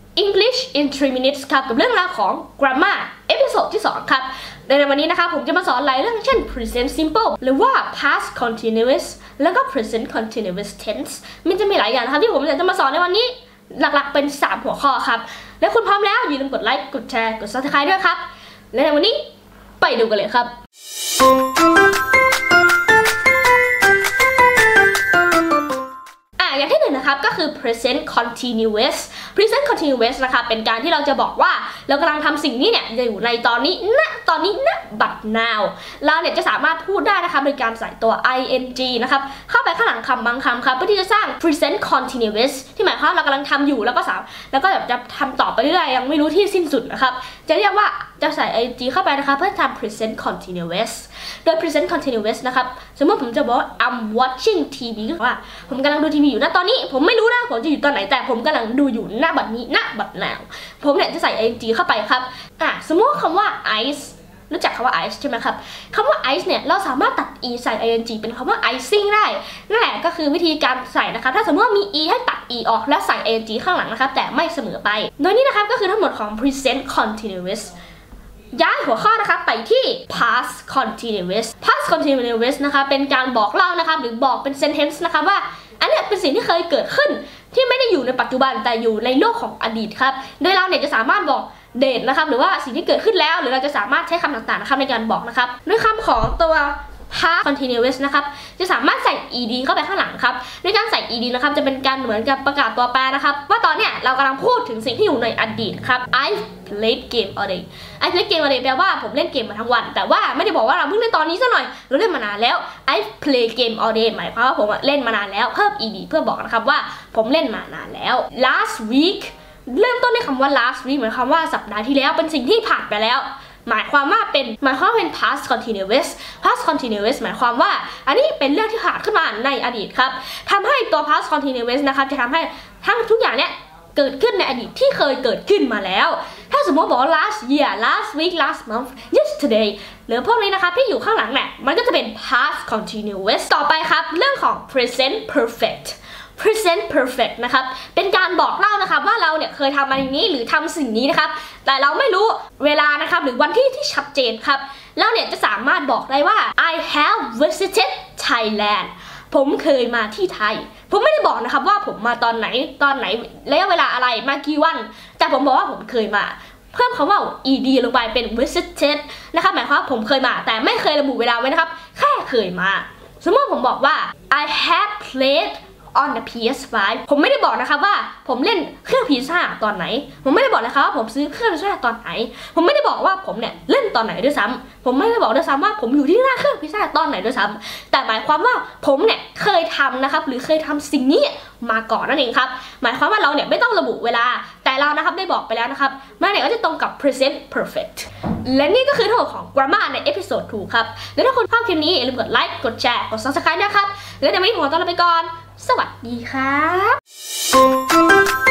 English in 3 minutes ครับกับเรื่องราวของ grammar เอพิโซดที่2ครับในวันนี้นะครับผมจะมาสอนหลายเรื่องเช่น present simple หรือว่า past continuous แล้วก็ present continuous tense มันจะมีหลายอย่างนะครับที่ผมอยากจะมาสอนในวันนี้หลักๆเป็น3หัวข้อครับและคุณพร้อมแล้วอย่าลืมกดไลค์กดแชร์กด subscribe ด้วยครับและในวันนี้ไปดูกันเลยครับอย่างที่1นะครับก็คือ present continuous นะครับเป็นการที่เราจะบอกว่าเรากำลังทำสิ่งนี้เนี่ยอยู่ในตอนนี้ณ but now เราเนี่ยจะสามารถพูดได้นะคะโดยการใส่ตัว ing นะครับเข้าไปข้างหลังคำบางคำครับเพื่อที่จะสร้าง present continuous ที่หมายความเรากำลังทำอยู่แล้วก็แบบจะทำต่อไปเรื่อยยังไม่รู้ที่สิ้นสุดนะครับจะเรียกว่าจะใส่ ing เข้าไปนะคะเพื่อทำ present continuous โดย present continuous นะครับสมมติผมจะบอกว่า I'm watching TV ก็คือว่าผมกำลังดูทีวีอยู่ณตอนนี้ผมไม่รู้นะผมจะอยู่ตอนไหนแต่ผมกำลังดูอยู่ณบัดนี้ณบัด now ผมเนี่ยจะใส่ ing เข้าไปครับสมมติคำว่า ice รู้จักคำว่า ice ใช่ไหมครับคำว่า ice เนี่ยเราสามารถตัด e ใส่ ing เป็นคำว่า icing ได้นั่นแหละก็คือวิธีการใส่นะครับถ้าสมมติว่ามี e ให้ตัด e ออกและใส่ ing ข้างหลังนะครับแต่ไม่เสมอไปโดยนี้นะครับก็คือทั้งหมดของ present continuousย้ายหัวข้อนะครับไปที่ past continuous นะคะเป็นการบอกเล่านะครับหรือบอกเป็น sentence นะคะว่าอันนี้เป็นสิ่งที่เคยเกิดขึ้นที่ไม่ได้อยู่ในปัจจุบันแต่อยู่ในโลกของอดีตครับโดยเราเนี่ยจะสามารถบอกเดทนะครับหรือว่าสิ่งที่เกิดขึ้นแล้วหรือเราจะสามารถใช้คำต่างๆนะครับในการบอกนะครับด้วยคำของตัว past continuous นะครับจะสามารถใส่ ed เข้าไปข้างหลังครับด้วยการใส่ ed นะครับจะเป็นการเหมือนกับประกาศตัวแปรนะครับว่าตอนเนี้ยเรากำลังพูดถึงสิ่งที่อยู่ในอดีตครับ I played game all day I played game all day แปลว่าผมเล่นเกมมาทั้งวันแต่ว่าไม่ได้บอกว่าเราเพิ่งเล่นตอนนี้ซะหน่อยเราเล่นมานานแล้ว I play game all day หมายความว่าผมเล่นมานานแล้วเพิ่ม ed เพื่อบอกนะครับว่าผมเล่นมานานแล้ว last week เริ่มต้นด้วยคำว่า last week หมายความว่าสัปดาห์ที่แล้วเป็นสิ่งที่ผ่านไปแล้วหมายความว่าเป็นpast continuous หมายความว่าอันนี้เป็นเรื่องที่ผ่านขึ้นมาในอดีตครับทำให้ตัว past continuous นะครับจะทำให้ทั้งทุกอย่างเนี้ยเกิดขึ้นในอดีตที่เคยเกิดขึ้นมาแล้วถ้าสมมติบอกว่า last year last week last month yesterday หรือพวกนี้นะครับที่อยู่ข้างหลังเนี่ยมันก็จะเป็น past continuous ต่อไปครับเรื่องของ present perfect นะครับเป็นการบอกเล่านะครับว่าเราเนี่ยเคยทำอะไรนี้หรือทำสิ่งนี้นะครับแต่เราไม่รู้เวลานะครับหรือวันที่ชัดเจนครับแล้วเนี่ยจะสามารถบอกได้ว่า I have visited Thailand ผมเคยมาที่ไทยผมไม่ได้บอกนะครับว่าผมมาตอนไหนระยะเวลาอะไรมากี่วันแต่ผมบอกว่าผมเคยมาเพิ่มคำว่า ed ลงไปเป็น visited นะครับหมายความว่าผมเคยมาแต่ไม่เคยระบุเวลาไว้นะครับแค่เคยมาสมมติผมบอกว่า I had played on the PS5 ผมไม่ได้บอกนะครับว่าผมเล่นเครื่อง PS5 ตอนไหนผมไม่ได้บอกนะครับว่าผมซื้อเครื่อง PS5 ตอนไหนผมไม่ได้บอกว่าผมเนี่ยเล่นตอนไหนด้วยซ้ำผมไม่ได้บอกด้วยซ้ำว่าผมอยู่ที่หน้าเครื่อง PS5 ตอนไหนด้วยซ้ำแต่หมายความว่าผมเนี่ยเคยทำนะครับหรือเคยทำสิ่งนี้มาก่อนนั่นเองครับหมายความว่าเราเนี่ยไม่ต้องระบุเวลาแต่เรานะครับได้บอกไปแล้วนะครับมันเนี่ยก็จะตรงกับ present perfect และนี่ก็คือทั้งหมดของ grammar ในเอพิโซด 2 ครับและถ้าคุณชอบคลิปนี้อย่าลืมกดไลค์กดแชร์กด subscribe นะครับและในวันนี้ผมขอตัวลาไปก่อนสวัสดีครับ